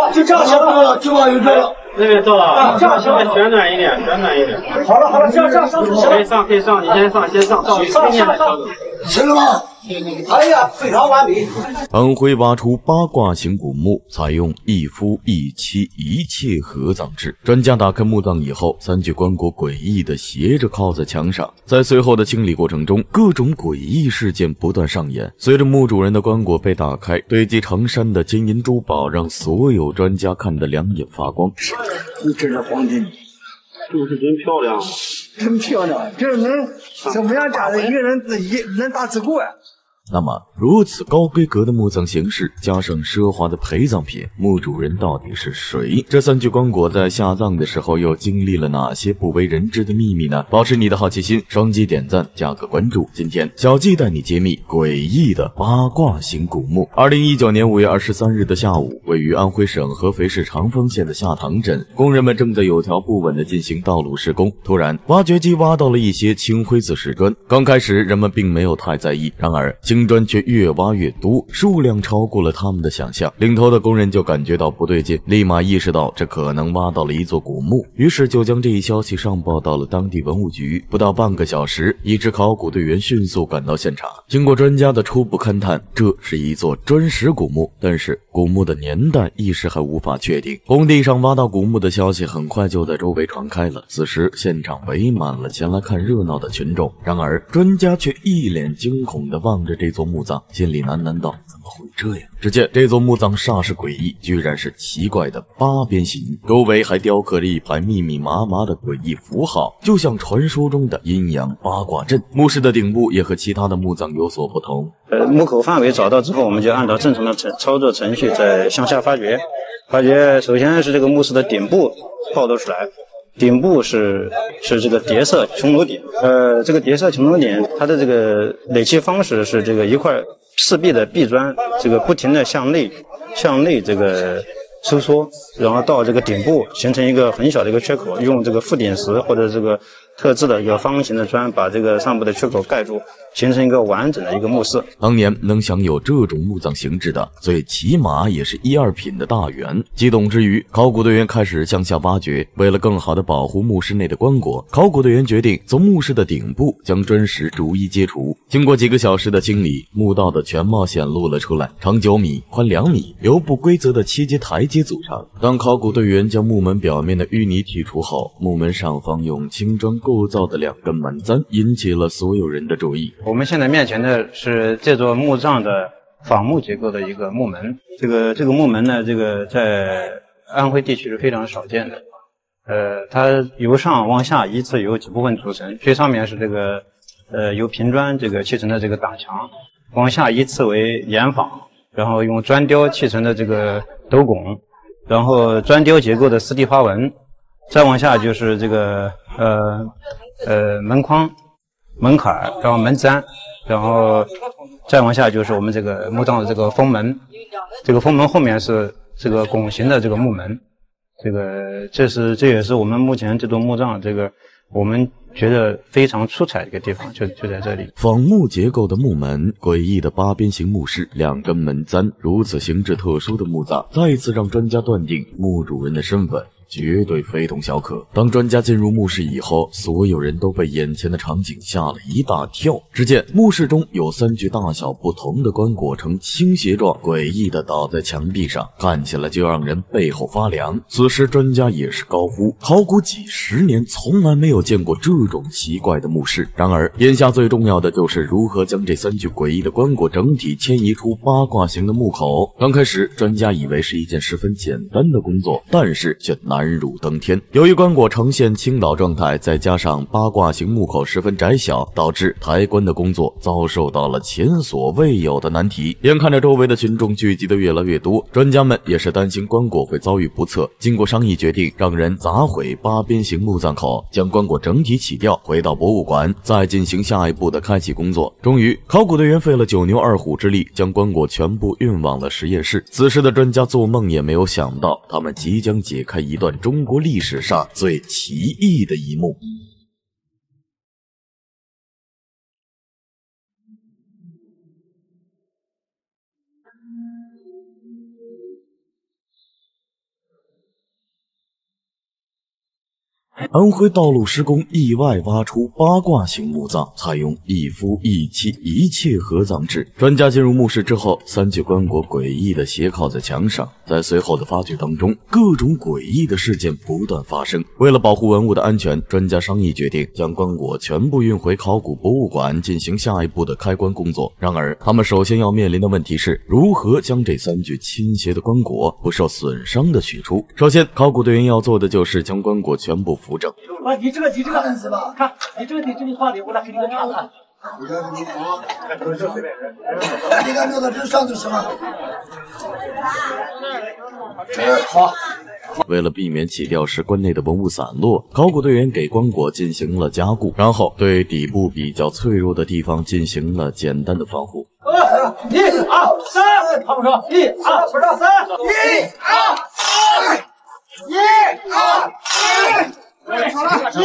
就这样行了，就往右转了。 那边到了，这样行了，旋转一点，旋转一点。 好了，这样上就行了。 可以上，可以上，你先上，先上，到上。 行了吗？哎呀，非常完美。 安徽挖出八卦型古墓，采用一夫一妻一妾合葬制。专家打开墓葬以后，三具棺椁诡异地斜着靠在墙上。在随后的清理过程中，各种诡异事件不断上演。随着墓主人的棺椁被打开，堆积成山的金银珠宝让所有专家看得两眼发光。 你这是黄金， 就是真漂亮， 真漂亮，这能怎么样家的一个人自己能打自过呀？ 那么，如此高规格的墓葬形式，加上奢华的陪葬品，墓主人到底是谁？这三具棺椁在下葬的时候又经历了哪些不为人知的秘密呢？保持你的好奇心，双击点赞，加个关注。今天小纪带你揭秘诡异的八卦型古墓。2019年5月23日的下午，位于安徽省合肥市长丰县的下塘镇，工人们正在有条不紊地进行道路施工。突然，挖掘机挖到了一些青灰色石砖。刚开始，人们并没有太在意，然而青砖却越挖越多，数量超过了他们的想象。领头的工人就感觉到不对劲，立马意识到这可能挖到了一座古墓，于是就将这一消息上报到了当地文物局。不到半个小时，一支考古队员迅速赶到现场。经过专家的初步勘探，这是一座砖石古墓，但是古墓的年代一时还无法确定。工地上挖到古墓的消息很快就在周围传开了，此时现场围满了前来看热闹的群众。然而专家却一脸惊恐地望着这座墓葬，心里喃喃道：怎么会这样？只见这座墓葬煞是诡异，居然是奇怪的八边形，周围还雕刻着一排密密麻麻的诡异符号，就像传说中的阴阳八卦阵。墓室的顶部也和其他的墓葬有所不同。 墓口范围找到之后，我们就按照正常的操作程序再向下发掘。首先是这个墓室的顶部暴露出来。顶部是这个叠色穹楼顶，这个叠色穹楼顶，它的这个垒砌方式是这个一块赤壁的壁砖，这个不停的向内这个收缩，然后到这个顶部形成一个很小的一个缺口，用这个覆顶石或者这个特制的一个方形的砖把这个上部的缺口盖住，形成一个完整的一个墓室。 当年能享有这种墓葬形制的，最起码也是1、2品的大员。激动之余，考古队员开始向下挖掘。为了更好地保护墓室内的棺椁，考古队员决定从墓室的顶部将砖石逐一揭除。经过几个小时的清理，墓道的全貌显露了出来，长9米，宽2米，由不规则的7阶台阶组成。当考古队员将墓门表面的淤泥剔除后，墓门上方用青砖构造的2根门簪引起了所有人的注意。 我们现在面前的是这座墓葬的仿木结构的一个墓门。这个墓门呢，这个在安徽地区是非常少见的。它由上往下依次由几部分组成，最上面是这个由平砖这个砌成的这个挡墙，往下依次为檐坊，然后用砖雕砌成的这个斗拱，然后砖雕结构的四地花纹，再往下就是这个门框、门槛，然后门簪，然后再往下就是我们这个墓葬的这个封门，这个封门后面是这个拱形的这个木门，这也是我们目前这座墓葬这个我们觉得非常出彩的一个地方，就在这里。 仿木结构的木门，诡异的八边形墓室，2根门簪，如此形制特殊的墓葬，再次让专家断定墓主人的身份绝对非同小可。当专家进入墓室以后，所有人都被眼前的场景吓了一大跳。只见墓室中有3具大小不同的棺椁呈倾斜状，诡异的倒在墙壁上，看起来就让人背后发凉。此时专家也是高呼，考古几10年从来没有见过这种奇怪的墓室。然而眼下最重要的就是如何将这3具诡异的棺椁整体迁移出八卦形的墓口。刚开始专家以为是一件十分简单的工作，但是却难如登天。由于棺椁呈现倾倒状态，再加上八卦形墓口十分窄小，导致抬棺的工作遭受到了前所未有的难题。眼看着周围的群众聚集的越来越多，专家们也是担心棺椁会遭遇不测，经过商议决定让人砸毁八边形墓葬口，将棺椁整体起掉，回到博物馆，再进行下一步的开启工作。终于，考古队员费了9牛2虎之力，将棺椁全部运往了实验室。此时的专家做梦也没有想到，他们即将解开一段中国历史上最奇异的一幕。 安徽道路施工意外挖出八卦型墓葬，采用一夫一妻一妾合葬制。专家进入墓室之后，三具棺椁诡异地斜靠在墙上。在随后的发掘当中，各种诡异的事件不断发生。为了保护文物的安全，专家商议决定将棺椁全部运回考古博物馆进行下一步的开棺工作。然而，他们首先要面临的问题是如何将这三具倾斜的棺椁不受损伤的取出。首先，考古队员要做的就是将棺椁全部扶正。 你这个是吧？看你这里画的，我来给你看看。你看这个这上头是吗？好。 为了避免起吊时棺内的文物散落，考古队员给棺椁进行了加固，然后对底部比较脆弱的地方进行了简单的防护。 1、2、3，他们说1、2、不是3，1、2、1、2、1、2、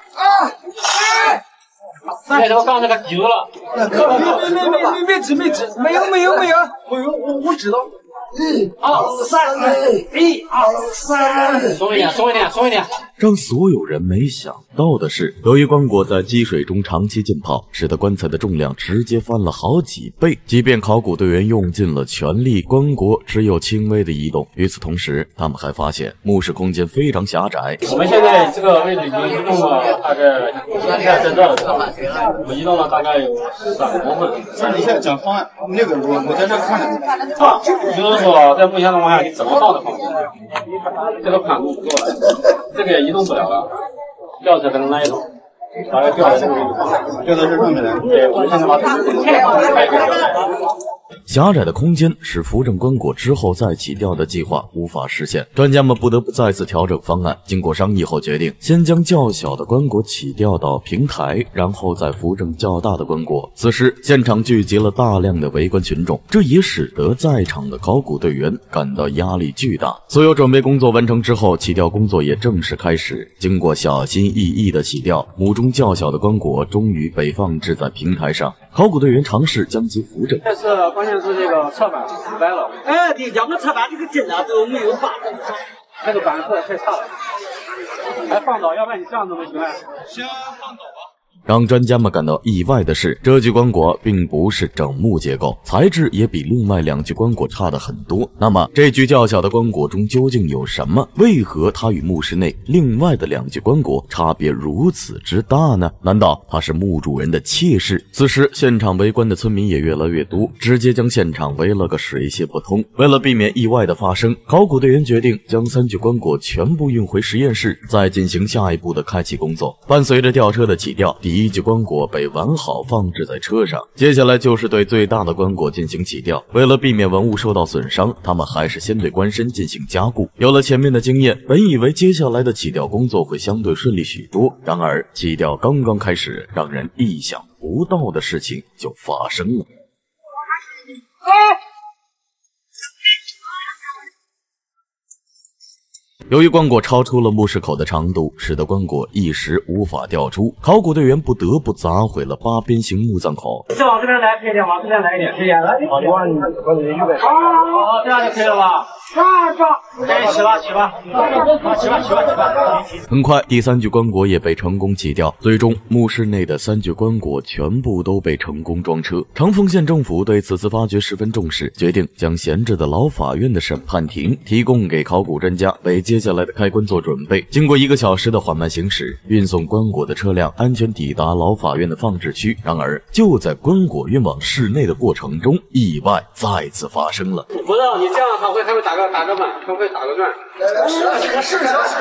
那时候刚那个底子了， 没指，没有，我知道。1、2、3，1、2、3， 松一点。 让所有人没想到的是，由于棺椁在积水中长期浸泡，使得棺材的重量直接翻了好几倍。即便考古队员用尽了全力，棺椁只有轻微的移动。与此同时，他们还发现墓室空间非常狭窄。 我们现在这个位置已经移动了大概，在这的时候，我们移动了大概有3公分。 那你现在讲方案，那个我在这看着。 放，就是说在目前情况下，你怎么放都放不进去，这个宽度不够了，这个也移动不了了，吊车可能难移动，把它吊在这个位置放， 吊在这上面来。 对，我们现在把它狭窄的空间使扶正棺椁之后再起吊的计划无法实现，专家们不得不再次调整方案。经过商议后决定，先将较小的棺椁起吊到平台，然后再扶正较大的棺椁。此时现场聚集了大量的围观群众，这也使得在场的考古队员感到压力巨大。所有准备工作完成之后，起吊工作也正式开始。经过小心翼翼的起吊，墓中较小的棺椁终于被放置在平台上。考古队员尝试将其扶正， 但是关键是这个侧板歪了。 哎，对，2个侧板这个针啊都没有把。 那个板子太差了，还放倒，要不然你这样怎么行啊？ 先放倒吧。 让专家们感到意外的是，这具棺椁并不是整木结构，材质也比另外2具棺椁差得很多。那么这具较小的棺椁中究竟有什么？为何它与墓室内另外的2具棺椁差别如此之大呢？难道它是墓主人的妾室？此时现场围观的村民也越来越多，直接将现场围了个水泄不通。为了避免意外的发生，考古队员决定将3具棺椁全部运回实验室，再进行下一步的开启工作。伴随着吊车的起吊，第1具棺椁被完好放置在车上，接下来就是对最大的棺椁进行起吊。为了避免文物受到损伤，他们还是先对棺身进行加固。有了前面的经验，本以为接下来的起吊工作会相对顺利许多，然而起吊刚刚开始，让人意想不到的事情就发生了。由于棺椁超出了墓室口的长度，使得棺椁一时无法吊出，考古队员不得不砸毁了8边形墓葬口。 再往这边来，可以点，往这边来一点，可以点。好，你往你预备。好，这样就可以了吧？哎，起吧。 很快，第3具棺椁也被成功起吊，最终墓室内的3具棺椁全部都被成功装车。长丰县政府对此次发掘十分重视，决定将闲置的老法院的审判庭提供给考古专家，为接下来的开棺做准备。经过1个小时的缓慢行驶，运送棺椁的车辆安全抵达老法院的放置区。然而，就在棺椁运往室内的过程中，意外再次发生了。 不知道你这样还会打个转，还会打个转。是。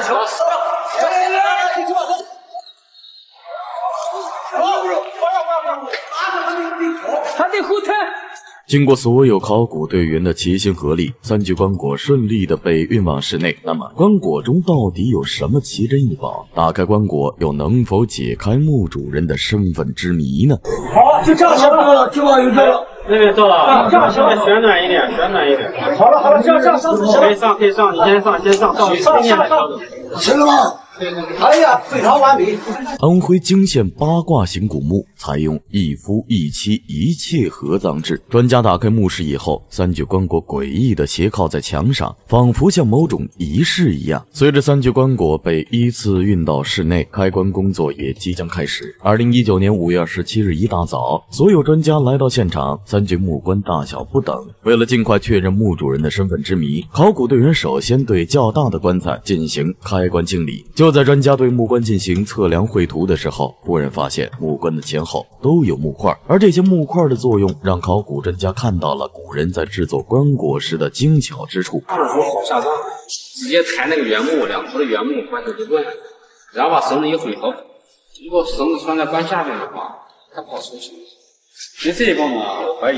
他得后退。 经过所有考古队员的齐心合力，3具棺椁顺利的被运往室内。那么，棺椁中到底有什么奇珍异宝？打开棺椁，又能否解开墓主人的身份之谜呢？ 好，就这样行了，就往右走了。 那边到了，这样行了，旋转一点。 好了，这样上， 可以上，你先上，行了吗？ 行了吗？ 哎呀，非常完美。 安徽泾县八卦形古墓采用一夫一妻一妾合葬制。专家打开墓室以后，3具棺椁诡异地斜靠在墙上，仿佛像某种仪式一样。随着3具棺椁被依次运到室内，开棺工作也即将开始。2019年5月27日一大早，所有专家来到现场，3具木棺大小不等。为了尽快确认墓主人的身份之谜，考古队员首先对较大的棺材进行开棺清理。就在专家对木棺进行测量绘图的时候，忽然发现木棺的前后都有木块，而这些木块的作用让考古专家看到了古人在制作棺椁时的精巧之处。 二手好下葬，直接抬那个原木2头的原木关头就断，然后把绳子一回头，如果绳子拴在棺下面的话，它不好收绳子。其实这一个呢，我怀疑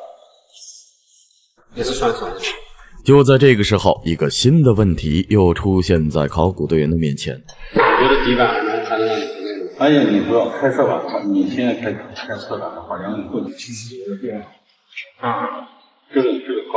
也是拴绳子。 就在这个时候，一个新的问题又出现在考古队员的面前。 我觉得底板还能让你那种。 而且你不要开侧板，你现在开侧板的话，然后你过去轻轻的变。这个高。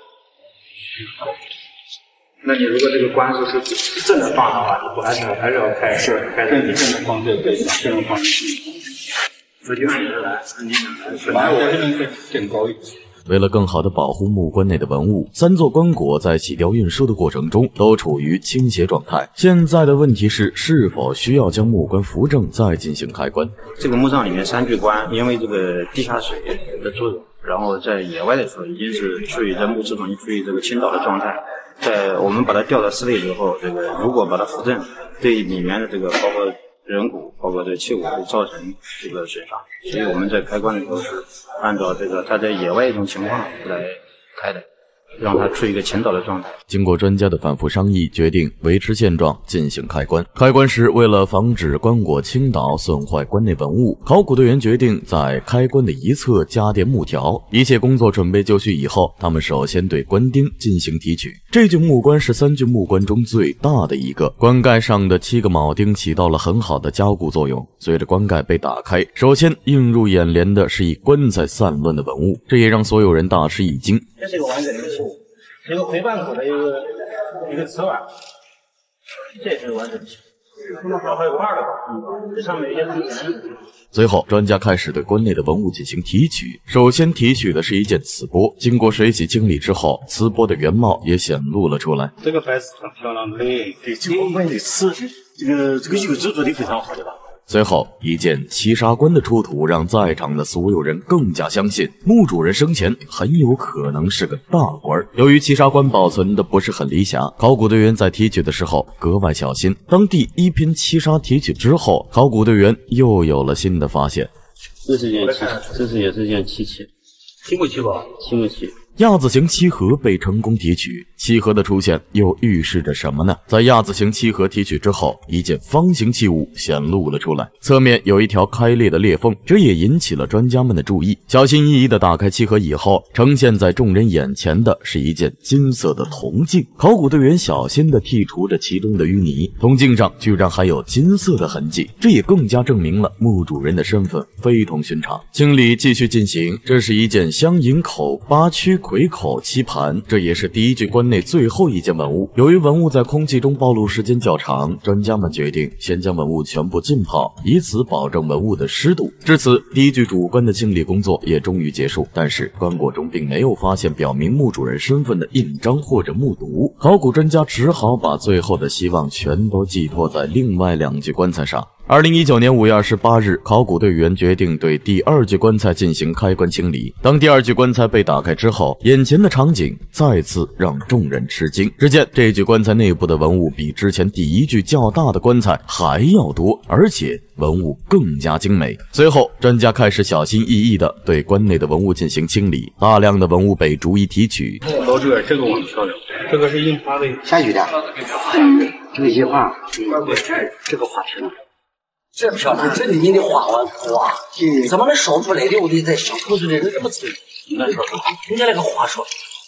那你如果这个棺是正着放的话，你还是要开正的放这正放。 所以就按你来， 反正我这边更高一点。 为了更好地保护木棺内的文物，3座棺椁在起吊运输的过程中都处于倾斜状态。现在的问题是否需要将木棺扶正再进行开棺？ 这个墓葬里面3具棺，因为这个地下水的作用，然后在野外的时候已经是处于在墓室中处于这个倾倒的状态。在我们把它吊到室内之后，这个如果把它扶正，对里面的这个包括人骨包括这个器物会造成这个损伤，所以我们在开棺的时候是按照这个它在野外一种情况来开的，让它处于一个倾倒的状态。 经过专家的反复商议，决定维持现状进行开棺。开棺时，为了防止棺椁倾倒损坏棺内文物，考古队员决定在开棺的一侧加垫木条。一切工作准备就绪以后，他们首先对棺钉进行提取。这具木棺是3具木棺中最大的一个，棺盖上的7个铆钉起到了很好的加固作用。随着棺盖被打开，首先映入眼帘的是一棺材散乱的文物，这也让所有人大吃一惊。 这是一个完整的器物，是一个回半口的一个瓷碗，这也是完整的器物。还有2个，这上面有一些凸起。 随后，专家开始对棺内的文物进行提取。首先提取的是一件瓷钵，经过水洗清理之后，瓷钵的原貌也显露了出来。 这个白瓷很漂亮的，对，这个棺的瓷，这个釉质做的非常好，对吧？ 随后，一件七杀棺的出土，让在场的所有人更加相信墓主人生前很有可能是个大官。由于七杀棺保存的不是很理想，考古队员在提取的时候格外小心。当第1批七杀提取之后，考古队员又有了新的发现。 这是件漆，这也是件漆器， 青木器吧？ 青木器。 亚字形漆盒被成功提取，漆盒的出现又预示着什么呢？在亚字形漆盒提取之后，一件方形器物显露了出来，侧面有一条开裂的裂缝，这也引起了专家们的注意。小心翼翼地打开漆盒以后，呈现在众人眼前的是一件金色的铜镜。考古队员小心地剔除着其中的淤泥，铜镜上居然还有金色的痕迹，这也更加证明了墓主人的身份非同寻常。清理继续进行，这是一件镶银口8曲魁口漆盘，这也是第1具棺内最后一件文物。由于文物在空气中暴露时间较长，专家们决定先将文物全部浸泡，以此保证文物的湿度。至此，第1具主棺的清理工作也终于结束。但是棺椁中并没有发现表明墓主人身份的印章或者木牍，考古专家只好把最后的希望全都寄托在另外2具棺材上。2019年5月28日，考古队员决定对第2具棺材进行开棺清理。当第2具棺材被打开之后，眼前的场景再次让众人吃惊。只见这具棺材内部的文物比之前第1具较大的棺材还要多，而且文物更加精美。随后，专家开始小心翼翼地对棺内的文物进行清理，大量的文物被逐一提取。 老这个我很漂亮，这个是印花的， 下雨的， 这个印花， 这个花瓶。这漂亮，这里你的花纹哇，怎么能烧出来的？我得再想出来的这么粗。你看那个花说，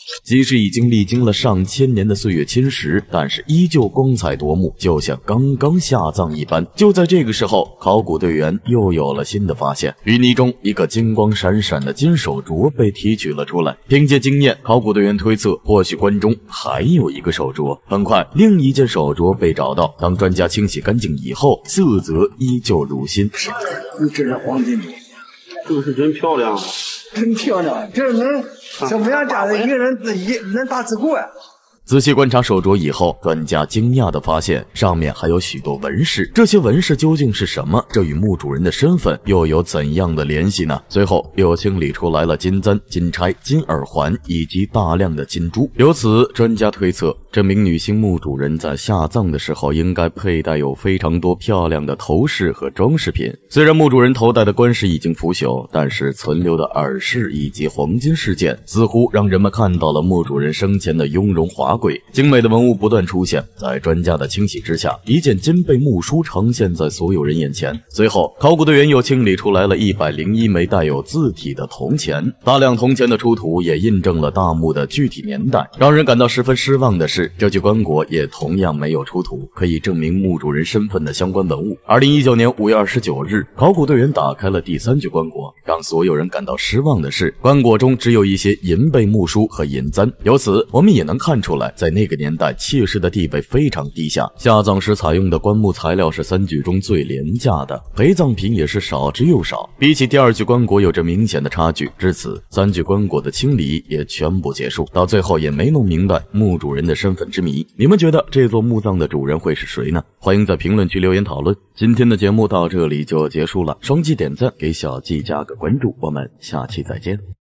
即使已经历经了上千年的岁月侵蚀，但是依旧光彩夺目，就像刚刚下葬一般。就在这个时候，考古队员又有了新的发现，淤泥中一个金光闪闪的金手镯被提取了出来。凭借经验，考古队员推测，或许关中还有一个手镯。很快，另一件手镯被找到。当专家清洗干净以后，色泽依旧如新。 这是黄金镯， 这个是真漂亮啊！ 真漂亮，这能怎么样家的一个人能打自过呀？ 仔细观察手镯以后，专家惊讶地发现上面还有许多纹饰，这些纹饰究竟是什么？这与墓主人的身份又有怎样的联系呢？随后又清理出来了金簪、金钗、金耳环以及大量的金珠。由此，专家推测，这名女性墓主人在下葬的时候应该佩戴有非常多漂亮的头饰和装饰品。虽然墓主人头戴的冠饰已经腐朽，但是存留的耳饰以及黄金饰件似乎让人们看到了墓主人生前的雍容华贵。精美的文物不断出现，在专家的清洗之下，一件金贝木梳呈现在所有人眼前。随后，考古队员又清理出来了101枚带有字体的铜钱，大量铜钱的出土也印证了大墓的具体年代。让人感到十分失望的是，这具棺椁也同样没有出土可以证明墓主人身份的相关文物。2019年5月29日，考古队员打开了第3具棺椁，让所有人感到失望的是，棺椁中只有一些银贝木梳和银簪。由此，我们也能看出来，在那个年代，妾室的地位非常低下，下葬时采用的棺木材料是3具中最廉价的，陪葬品也是少之又少，比起第2具棺椁有着明显的差距。至此，3具棺椁的清理也全部结束，到最后也没弄明白墓主人的身份之谜。你们觉得这座墓葬的主人会是谁呢？欢迎在评论区留言讨论。今天的节目到这里就结束了，双击点赞，给小季加个关注，我们下期再见。